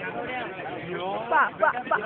Pa, pa, pa.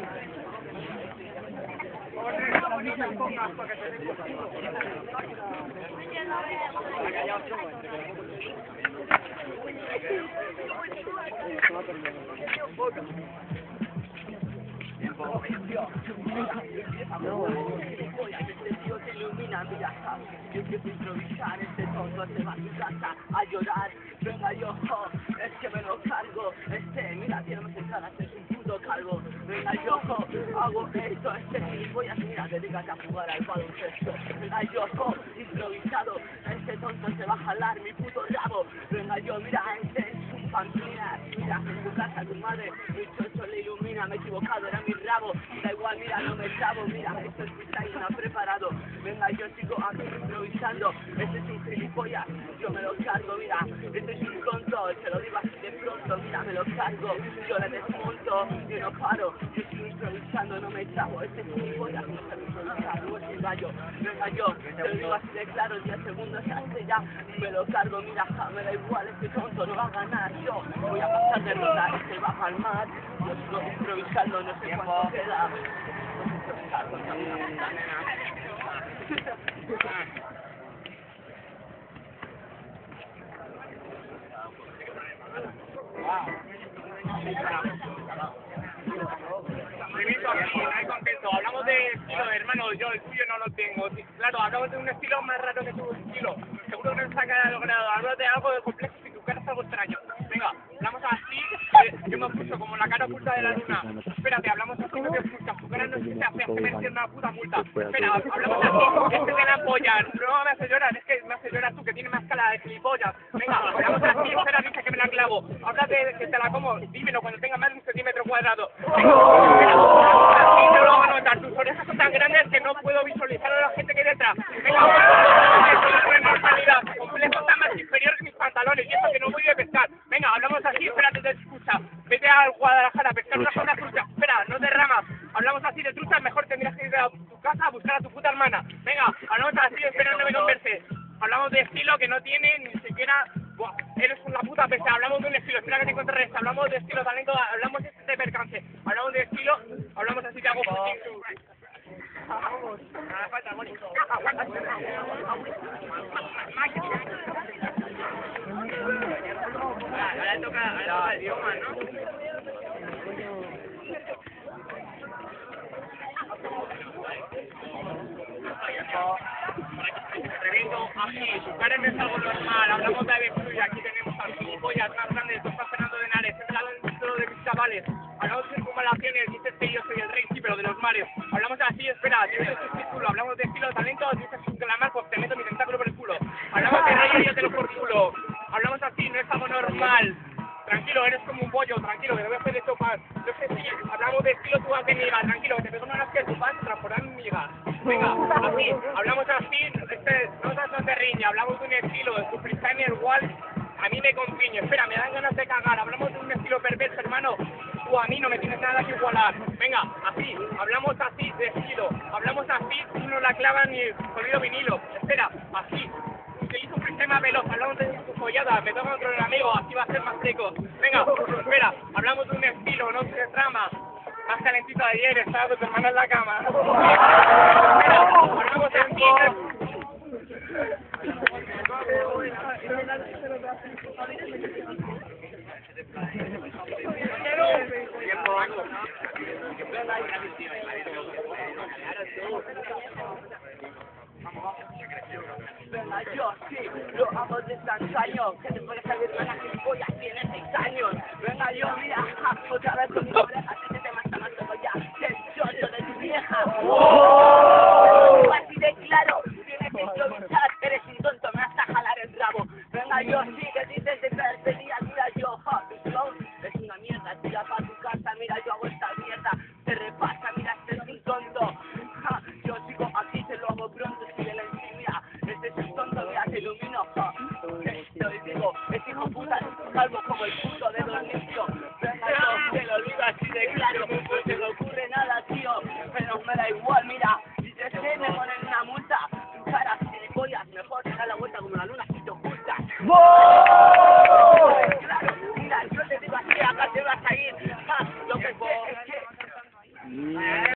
Yo empiezo a improvisar, este tonto se va a su casa a llorar. Venga yo, es que me lo cargo. Mira, tiene más entradas, es un puto calvo. Venga yo, hago esto, gilipollas, mira, dedícate a jugar al baloncesto. Venga yo, improvisado, este tonto se va a jalar mi puto rabo. Venga yo, mira, es un pamplina. Mira, en tu casa tu madre, mi chocho le ilumina, me he equivocado, era mi rabo. Da igual, mira, no me trabo, mira, esto es freestyle, no ha preparado. Venga yo, sigo aquí improvisando, este es un gilipollas, yo me lo cargo, mira, este es un tonto, se lo digo así de pronto, mira, me lo cargo, yo le desmonto, yo no paro, yo sigo improvisando, no me trabo, este gilipollas no sabe improvisar, no es un gallo. Venga yo, te lo digo así de claro, 10 segundos se hace ya, me lo cargo, mira, me da igual, este tonto no va a ganar, yo voy a pasar de ronda, este va a palmar, yo sigo improvisando, no sé cuánto queda, improvisar contra una puta nena. Estoy contento. Hablamos de estilo, hermano, yo el tuyo no lo tengo. Claro, hablamos de un estilo más raro que tu estilo. Seguro que no está cara logrado. Hablamos de algo de complejo y tu cara es algo extraño. Venga, hablamos así, yo me puso como la cara oculta de la luna. Espérate, hablamos así, no te escuchas. Tu cara no es que se hace merecer una puta multa. Espera, hablamos así, este te la polla. No me hace llorar, es que me hace llorar tú, que tiene más cara de gilipollas. Venga, hablamos así, espera, dice que me la clavo. Habla de que te la como, dímelo cuando tenga más de 1 centímetro cuadrado. Venga, espera, así no lo van a notar. Tus orejas son tan grandes que no puedo visualizar a la gente que hay detrás. Venga, normalidad. Complejo está más inferior que mis pantalones y eso que no voy a pescar. Venga, hablamos así, espérate, te escucha. Vete a Guadalajara a pescar una trucha. Espera, no derramas. Hablamos así de truchas, mejor tendrías que ir a tu casa a buscar a tu puta hermana. Venga, hablamos así, espera, no me converse. Hablamos de estilo que no tiene ni siquiera... Buah, eres una puta pesa. Hablamos de un estilo, espera que te encuentres esto. Hablamos de estilo, talento, hablamos de percance. Hablamos de estilo, hablamos así, te hago vamos. Falta, Moni. Ahora toca el idioma, ¿no? Reviento aquí, su cara no es algo normal, hablamos de Avestruz y aquí tenemos a gilipollas más grandes, está Fernando de Henares, es el dentro de mis chavales. Hablamos de circunvalaciones, dices que yo soy el rey, sí, pero de los mares. Hablamos así, espera, dices tu título, hablamos de estilo, talento, dices un calamar, pues te meto mi tentáculo por el culo. Hablamos de rey y yo te lo por culo. Hablamos así, no es algo normal. Tranquilo, eres como un pollo, tranquilo, que te voy a hacer esto para... No sé si hablamos de estilo, tú vas de miga, tranquilo, que te pego una que tu vas a transformar en miga. Venga, así, hablamos así, no te riñe, hablamos de un estilo, de tu freestyle igual, a mí me confiño, espera, me dan ganas de cagar, hablamos de un estilo perverso, hermano, tú a mí no me tienes nada que igualar. Venga, así, hablamos así de estilo, hablamos así, tú no la clavas ni el sonido vinilo, espera, así. Utilizo un sistema veloz, hablamos de tu follada, me toca otro amigo, así va a ser más seco. Venga, espera, hablamos de un estilo, no se trama. Más calentito de ayer, estaba con tu hermano en la cama. Espera, hablamos de Venga yo, sí, lo hago de tan caño, que te